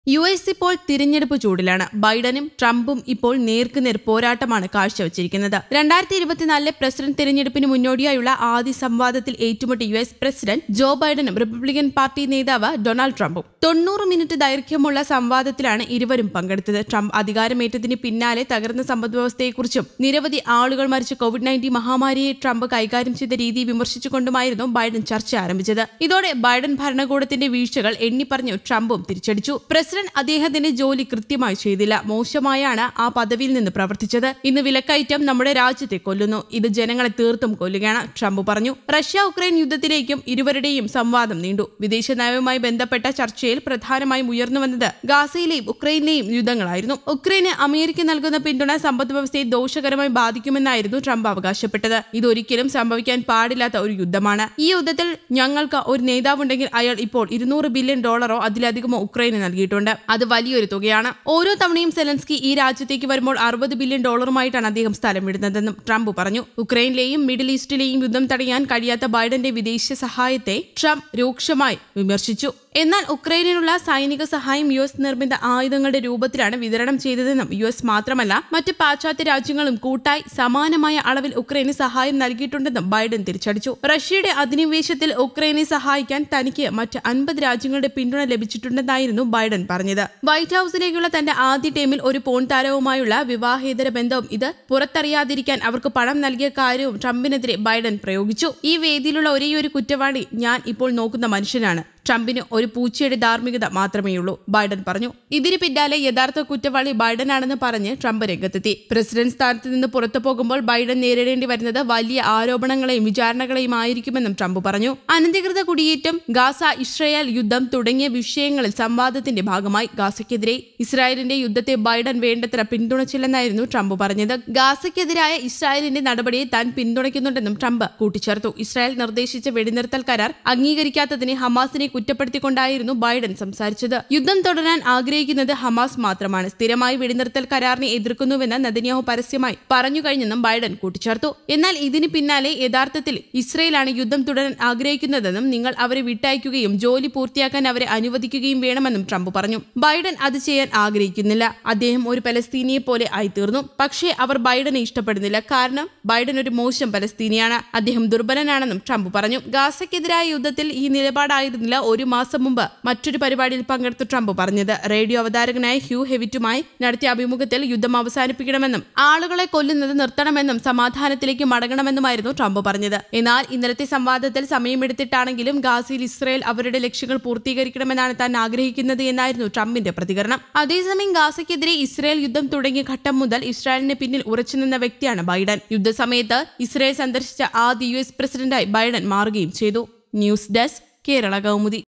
US ഇപ്പോൾ തിരഞ്ഞെടുപ്പ് ചൂടിലാണ്. ബൈഡനും ട്രംപും ഇപ്പോൾ നേർക്കുനേർ പോരാട്ടമാണ് കാഴ്ചവെച്ചിരിക്കുന്നത്. 2024 പ്രസിഡന്റ് തിരഞ്ഞെടുപ്പിന് മുന്നോടിയായുള്ള ആദ്യ സംവാദത്തിൽ ഏറ്റുമുട്ടി US പ്രസിഡന്റ് ജോ ബൈഡനും റിപ്പബ്ലിക്കൻ പാർട്ടി നേതാവ് ഡൊണാൾഡ് ട്രംപും 90 മിനിറ്റ് ദൈർഘ്യമുള്ള സംവാദത്തിലാണ് ഇരുവരും പങ്കെടുത്തത്. ട്രംപ് അധികാരമേറ്റതിന് പിന്നാലെ തകർന്ന സമ്പദ്വ്യവസ്ഥയെക്കുറിച്ചും നിരവധി ആളുകൾ മരിച്ച COVID-19 മഹാമാരിയെ ട്രംപ് കൈകാര്യം ചെയ്ത രീതി വിമർശിച്ചുകൊണ്ടുമായിരുന്നു ബൈഡൻ ചർച്ച ആരംഭിച്ചത്. ഇതോടെ ബൈഡൻ ഭരണകൂടത്തിന്റെ വീഴ്ചകൾ എണ്ണിപ്പറഞ്ഞു ട്രംപും തിരിച്ചടിച്ചു. പ്രസിഡന്റ് അദ്ദേഹത്തിന്റെ ജോലി കൃത്യമായി ചെയ്തില്ല, മോശമായാണ് ആ പദവിയിൽ നിന്ന് പ്രവർത്തിച്ചത്. ഇന്ന് വിലക്കയറ്റം നമ്മുടെ രാജ്യത്തെ കൊല്ലുന്നു, ഇത് ജനങ്ങളെ തീർത്തും കൊല്ലുകയാണ്, ട്രംപ് പറഞ്ഞു. റഷ്യ ഉക്രൈൻ യുദ്ധത്തിലേക്കും ഇരുവരുടെയും സംവാദം നീണ്ടു. വിദേശ നയവുമായി ബന്ധപ്പെട്ട ചർച്ചയിൽ പ്രധാനമായും ഉയർന്നുവന്നത് ഗാസയിലെയും ഉക്രൈനിലെയും യുദ്ധങ്ങളായിരുന്നു. ഉക്രൈന് അമേരിക്ക നൽകുന്ന പിന്തുണ സമ്പദ് വ്യവസ്ഥയെ ദോഷകരമായി ബാധിക്കുമെന്നായിരുന്നു ട്രംപ് അവകാശപ്പെട്ടത്. ഇതൊരിക്കലും സംഭവിക്കാൻ പാടില്ലാത്ത ഒരു യുദ്ധമാണ്. ഈ യുദ്ധത്തിൽ ഞങ്ങൾക്ക് ഒരു നേതാവുണ്ടെങ്കിൽ അയാൾ ഇപ്പോൾ $200 ബില്യൺ അതിലധികമോ ഉക്രൈന് നൽകിയിട്ടുണ്ട്. അത് വലിയൊരു തുകയാണ്. ഓരോ തവണയും സെലൻസ്കി ഈ രാജ്യത്തേക്ക് വരുമ്പോൾ $60 ബില്യൺ അദ്ദേഹം സ്ഥലം വിടുന്നതെന്നും ട്രംപ് പറഞ്ഞു. ഉക്രൈനിലെയും മിഡിൽ ഈസ്റ്റിലെയും യുദ്ധം തടയാൻ കഴിയാത്ത ബൈഡന്റെ വിദേശ സഹായത്തെ ട്രംപ് രൂക്ഷമായി വിമർശിച്ചു. എന്നാൽ ഉക്രൈനിനുള്ള സൈനിക സഹായം US നിർമ്മിത ആയുധങ്ങളുടെ രൂപത്തിലാണ് വിതരണം ചെയ്തതെന്നും US മാത്രമല്ല മറ്റ് പാശ്ചാത്യ രാജ്യങ്ങളും കൂട്ടായി സമാനമായ അളവിൽ ഉക്രൈന് സഹായം നൽകിയിട്ടുണ്ടെന്നും ബൈഡൻ തിരിച്ചടിച്ചു. റഷ്യയുടെ അധിനിവേശത്തിൽ ഉക്രൈനെ സഹായിക്കാൻ തനിക്ക് മറ്റ് 50 രാജ്യങ്ങളുടെ പിന്തുണ ലഭിച്ചിട്ടുണ്ടെന്നായിരുന്നു ബൈഡൻ പറഞ്ഞത്. വൈറ്റ് ഹൌസിലേക്കുള്ള തന്റെ ആദ്യ ടൈമിൽ ഒരു പോൺ താരവുമായുള്ള വിവാഹേതര ബന്ധവും ഇത് പുറത്തറിയാതിരിക്കാൻ അവർക്ക് പണം നൽകിയ കാര്യവും ട്രംപിനെതിരെ ബൈഡൻ പ്രയോഗിച്ചു. ഈ വേദിയിലുള്ള ഒരേയൊരു കുറ്റവാളി ഞാൻ ഇപ്പോൾ നോക്കുന്ന മനുഷ്യനാണ്. ട്രംപിന് ഒരു പൂച്ചയുടെ ധാർമ്മികത മാത്രമേയുള്ളൂ, ബൈഡൻ പറഞ്ഞു. ഇതിന് പിന്നാലെ യഥാർത്ഥ കുറ്റവാളി ബൈഡനാണെന്ന് പറഞ്ഞ് ട്രംപ് രംഗത്തെത്തി. പ്രസിഡന്റ് സ്ഥാനത്ത് നിന്ന് പുറത്തു പോകുമ്പോൾ ബൈഡൻ നേരിടേണ്ടി വരുന്നത് വലിയ ആരോപണങ്ങളെയും വിചാരണകളെയും ആയിരിക്കുമെന്നും ട്രംപ് പറഞ്ഞു. അനധികൃത കുടിയേറ്റം, ഗാസ ഇസ്രായേൽ യുദ്ധം തുടങ്ങിയ വിഷയങ്ങളിൽ സംവാദത്തിന്റെ ഭാഗമായി ഗാസയ്ക്കെതിരെ ഇസ്രായേലിന്റെ യുദ്ധത്തെ ബൈഡൻ വേണ്ടത്ര പിന്തുണച്ചില്ലെന്നായിരുന്നു ട്രംപ് പറഞ്ഞത്. ഗാസയ്ക്കെതിരായ ഇസ്രായേലിന്റെ നടപടിയെ താൻ പിന്തുണയ്ക്കുന്നുണ്ടെന്നും ട്രംപ് കൂട്ടിച്ചേർത്തു. ഇസ്രായേൽ നിർദ്ദേശിച്ച വെടിനിർത്തൽ കരാർ അംഗീകരിക്കാത്തതിന് ഹമാസിനെ കുറ്റപ്പെടുത്തിക്കൊണ്ടായിരുന്നു ബൈഡൻ സംസാരിച്ചത്. യുദ്ധം തുടരാൻ ആഗ്രഹിക്കുന്നത് ഹമാസ് മാത്രമാണ്, സ്ഥിരമായി വെടിനിർത്തൽ കരാറിനെ എതിർക്കുന്നുവെന്ന് നെതന്യാഹു പരസ്യമായി പറഞ്ഞു കഴിഞ്ഞെന്നും ബൈഡൻ കൂട്ടിച്ചേർത്തു. എന്നാൽ ഇതിന് പിന്നാലെ യഥാർത്ഥത്തിൽ ഇസ്രയേലാണ് യുദ്ധം തുടരാൻ ആഗ്രഹിക്കുന്നതെന്നും നിങ്ങൾ അവരെ വിട്ടയക്കുകയും ജോലി പൂർത്തിയാക്കാൻ അവരെ അനുവദിക്കുകയും വേണമെന്നും ട്രംപ് പറഞ്ഞു. ബൈഡൻ അത് ചെയ്യാൻ ആഗ്രഹിക്കുന്നില്ല. അദ്ദേഹം ഒരു പലസ്തീനിയെ പോലെ ആയിത്തീർന്നു. പക്ഷേ അവർ ബൈഡനെ ഇഷ്ടപ്പെടുന്നില്ല, കാരണം ബൈഡൻ ഒരു മോശം പലസ്തീനിയാണ്, അദ്ദേഹം ദുർബലനാണെന്നും ട്രംപ് പറഞ്ഞു. ഗാസയ്ക്കെതിരായ യുദ്ധത്തിൽ ഈ നിലപാടായിരുന്നില്ല ഒരു മാസം മുമ്പ് മറ്റൊരു പരിപാടിയിൽ പങ്കെടുത്ത ട്രംപ് പറഞ്ഞത്. റേഡിയോ അവതാരകനായ ഹ്യൂ ഹെവിറ്റുമായി നടത്തിയ അഭിമുഖത്തിൽ യുദ്ധം അവസാനിപ്പിക്കണമെന്നും ആളുകളെ കൊല്ലുന്നത് നിർത്തണമെന്നും സമാധാനത്തിലേക്ക് മടങ്ങണമെന്നുമായിരുന്നു ട്രംപ് പറഞ്ഞത്. എന്നാൽ ഇന്നലത്തെ സംവാദത്തിൽ സമയമെടുത്തിട്ടാണെങ്കിലും ഗാസയിൽ ഇസ്രായേൽ അവരുടെ ലക്ഷ്യങ്ങൾ പൂർത്തീകരിക്കണമെന്നാണ് താൻ ആഗ്രഹിക്കുന്നത് എന്നായിരുന്നു ട്രംപിന്റെ പ്രതികരണം. അതേസമയം ഗാസയ്ക്കെതിരെ ഇസ്രായേൽ യുദ്ധം തുടങ്ങിയ ഘട്ടം മുതൽ ഇസ്രായേലിന് പിന്നിൽ ഉറച്ചുനിന്ന വ്യക്തിയാണ് ബൈഡൻ. യുദ്ധസമയത്ത് ഇസ്രായേൽ സന്ദർശിച്ച ആദ്യ US പ്രസിഡന്റായി ബൈഡൻ മാറുകയും ചെയ്തു. News desk Kerala Kaumudi.